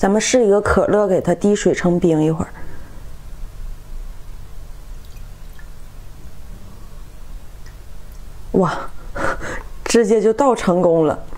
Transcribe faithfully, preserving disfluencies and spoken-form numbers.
咱们试一个可乐，给它滴水成冰一会儿。哇，直接就倒成功了。